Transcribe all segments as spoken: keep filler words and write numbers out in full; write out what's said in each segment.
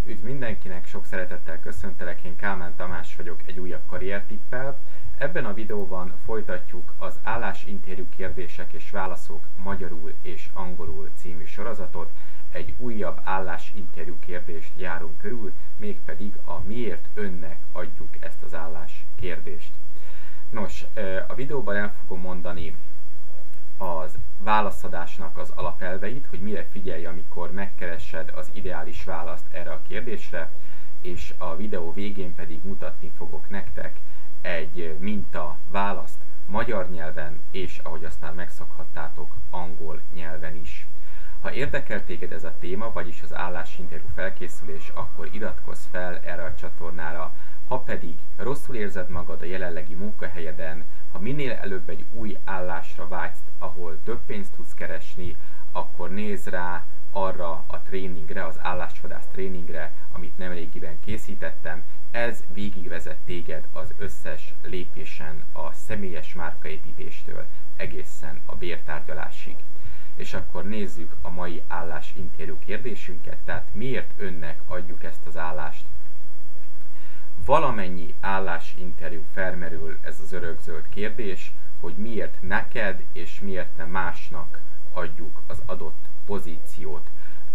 Üdv mindenkinek, sok szeretettel köszöntelek, én Kálmán Tamás vagyok egy újabb karriertippel. Ebben a videóban folytatjuk az állásinterjú kérdések és válaszok magyarul és angolul című sorozatot. Egy újabb állásinterjú kérdést járunk körül, mégpedig a miért önnek adjuk ezt az állás kérdést. Nos, a videóban el fogom mondani az válaszadásnak az alapelveit, hogy mire figyelj, amikor megkeresed az ideális választ erre a kérdésre, és a videó végén pedig mutatni fogok nektek egy minta választ magyar nyelven, és ahogy azt már megszokhattátok, angol nyelven is. Ha érdekel téged ez a téma, vagyis az állásinterjú felkészülés, akkor iratkozz fel erre a csatornára. Ha pedig rosszul érzed magad a jelenlegi munkahelyeden, ha minél előbb egy új állásra vágysz, ahol több pénzt tudsz keresni, akkor nézz rá arra a tréningre, az állásvadász tréningre, amit nemrégiben készítettem. Ez végigvezet téged az összes lépésen a személyes márkaépítéstől egészen a bértárgyalásig. És akkor nézzük a mai állásinterjú kérdésünket, tehát miért önnek adjuk ezt az állást. Valamennyi állásinterjú felmerül ez az örökzöld kérdés, hogy miért neked és miért nem másnak adjuk az adott pozíciót.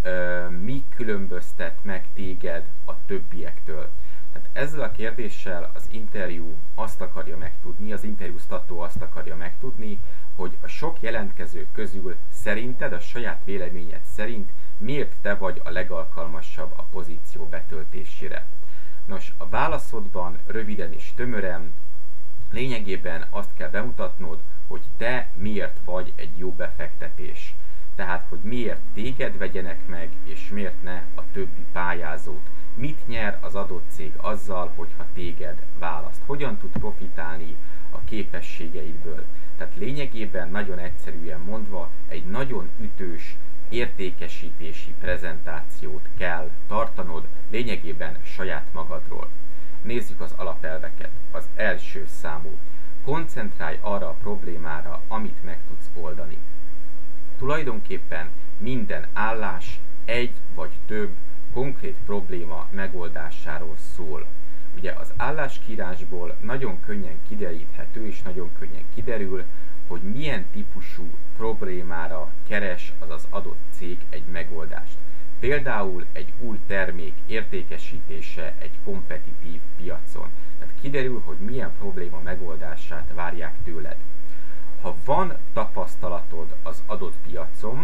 Mi különböztet meg téged a többiektől? Tehát ezzel a kérdéssel az interjú azt akarja megtudni, az interjúztató azt akarja megtudni, hogy a sok jelentkező közül szerinted, a saját véleményed szerint miért te vagy a legalkalmasabb a pozíció betöltésére. Nos, a válaszodban röviden és tömören lényegében azt kell bemutatnod, hogy te miért vagy egy jó befektetés. Tehát, hogy miért téged vegyenek meg, és miért ne a többi pályázót. Mit nyer az adott cég azzal, hogyha téged választ? Hogyan tud profitálni a képességeidből? Tehát lényegében nagyon egyszerűen mondva egy nagyon ütős értékesítési prezentációt kell tartanod, lényegében saját magadról. Nézzük az alapelveket. Az első számú. Koncentrálj arra a problémára, amit meg tudsz oldani. Tulajdonképpen minden állás egy vagy több konkrét probléma megoldásáról szól. Ugye az álláskiírásból nagyon könnyen kideríthető és nagyon könnyen kiderül, hogy milyen típusú problémára keres az az adott cég egy megoldást. Például egy új termék értékesítése egy kompetitív piacon. Tehát kiderül, hogy milyen probléma megoldását várják tőled. Ha van tapasztalatod az adott piacon,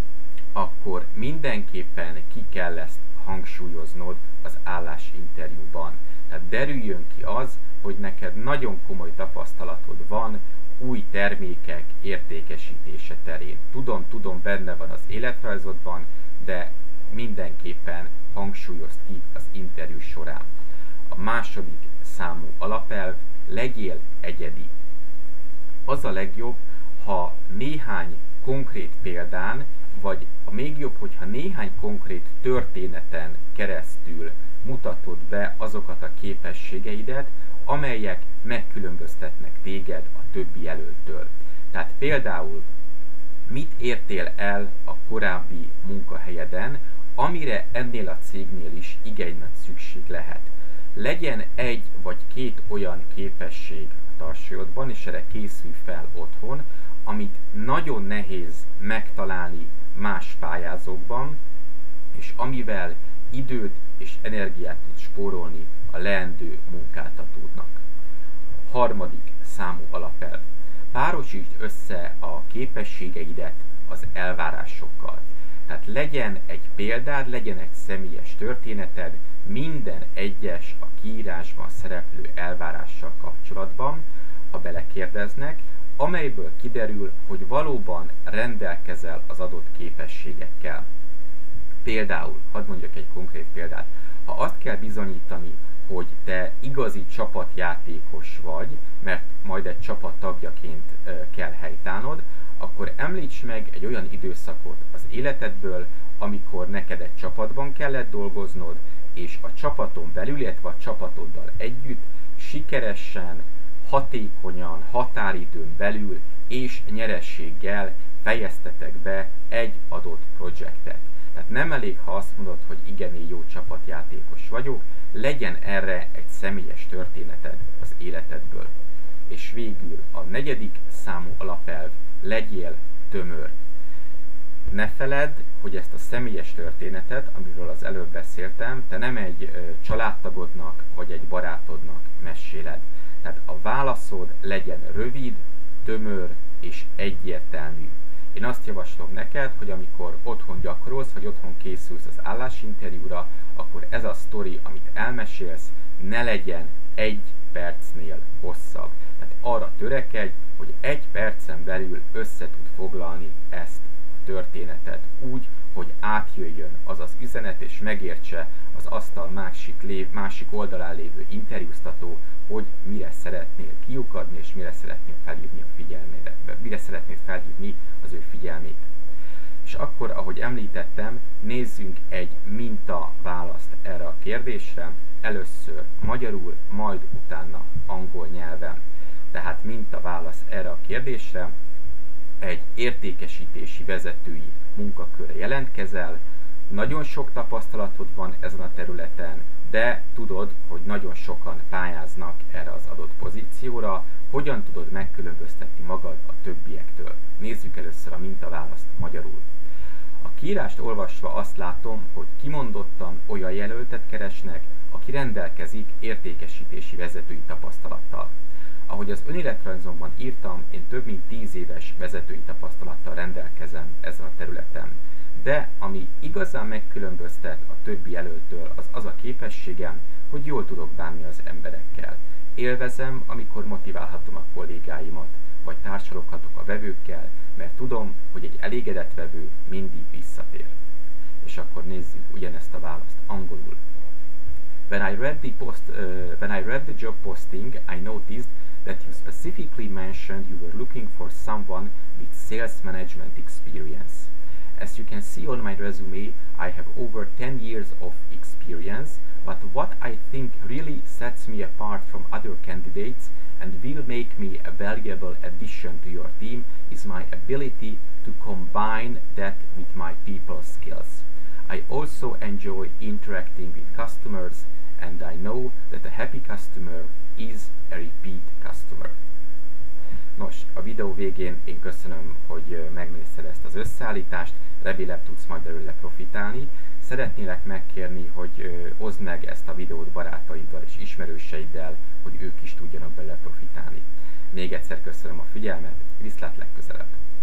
akkor mindenképpen ki kell ezt hangsúlyoznod az állásinterjúban. Tehát derüljön ki az, hogy neked nagyon komoly tapasztalatod van új termékek értékesítése terén. Tudom, tudom, benne van az életrajzodban, de mindenképpen hangsúlyozd ki az interjú során. A második számú alapelv, legyél egyedi. Az a legjobb, ha néhány konkrét példán, vagy a még jobb, hogyha néhány konkrét történeten keresztül mutatod be azokat a képességeidet, amelyek megkülönböztetnek téged a többi jelöltől. Tehát például mit értél el a korábbi munkahelyeden, amire ennél a cégnél is igen nagy szükség lehet. Legyen egy vagy két olyan képesség a tarsolyodban, és erre készülj fel otthon, amit nagyon nehéz megtalálni más pályázókban, és amivel időt és energiát tud spórolni a leendő munkáltatódnak. Harmadik számú alapelv. Párosítsd össze a képességeidet az elvárásokkal. Tehát legyen egy példád, legyen egy személyes történeted minden egyes a kiírásban szereplő elvárással kapcsolatban, ha belekérdeznek, amelyből kiderül, hogy valóban rendelkezel az adott képességekkel. Például, hadd mondjak egy konkrét példát, ha azt kell bizonyítani, hogy te igazi csapatjátékos vagy, mert majd egy csapat tagjaként kell helytálnod, akkor említs meg egy olyan időszakot az életedből, amikor neked egy csapatban kellett dolgoznod, és a csapaton belül, illetve a csapatoddal együtt sikeresen, hatékonyan, határidőn belül és nyerességgel fejeztetek be egy adott projektet. Tehát nem elég, ha azt mondod, hogy igen, én jó csapatjátékos vagyok, legyen erre egy személyes történeted az életedből. És végül a negyedik számú alapelv, legyél tömör. Ne feledd, hogy ezt a személyes történetet, amiről az előbb beszéltem, te nem egy ö, családtagodnak vagy egy barátodnak meséled. Tehát a válaszod legyen rövid, tömör és egyértelmű. Én azt javaslom neked, hogy amikor otthon gyakorolsz, vagy otthon készülsz az állásinterjúra, akkor ez a sztori, amit elmesélsz, ne legyen egy percnél hosszabb. Tehát arra törekedj, hogy egy percen belül össze tud foglalni ezt a történetet úgy, hogy átjöjjön az az üzenet, és megértse az asztal másik, lév, másik oldalán lévő interjúztató, hogy mire szeretnél kiukadni, és mire szeretnél felhívni a figyelmére, mire szeretnél felhívni az ő figyelmét. És akkor, ahogy említettem, nézzünk egy minta választ erre a kérdésre, először magyarul, majd utána angol nyelven. Tehát minta válasz erre a kérdésre, egy értékesítési vezetői munkakörre jelentkezel, nagyon sok tapasztalatod van ezen a területen, de tudod, hogy nagyon sokan pályáznak erre az adott pozícióra, hogyan tudod megkülönböztetni magad a többiektől. Nézzük először a mintaválaszt magyarul. A kiírást olvasva azt látom, hogy kimondottan olyan jelöltet keresnek, aki rendelkezik értékesítési vezetői tapasztalattal. Ahogy az önéletrajzomban írtam, én több mint tíz éves vezetői tapasztalattal rendelkezem ezen a területen. De ami igazán megkülönböztet a többi jelöltől, az az a képességem, hogy jól tudok bánni az emberekkel. Élvezem, amikor motiválhatom a kollégáimat, vagy társaloghatok a vevőkkel, mert tudom, hogy egy elégedett vevő mindig visszatér. És akkor nézzük ugyanezt a választ angolul. When I read the post, uh, when I read the job posting, I noticed that you specifically mentioned you were looking for someone with sales management experience. As you can see on my resume, I have over ten years of experience, but what I think really sets me apart from other candidates and will make me a valuable addition to your team is my ability to combine that with my people skills. I also enjoy interacting with customers, and I know that a happy customer is a repeat customer. Nos, a videó végén én köszönöm, hogy megnézted ezt az összeállítást, remélem tudsz majd belőle profitálni. Szeretnélek megkérni, hogy oszd meg ezt a videót barátaiddal és ismerőseiddel, hogy ők is tudjanak belőle profitálni. Még egyszer köszönöm a figyelmet, viszlát legközelebb!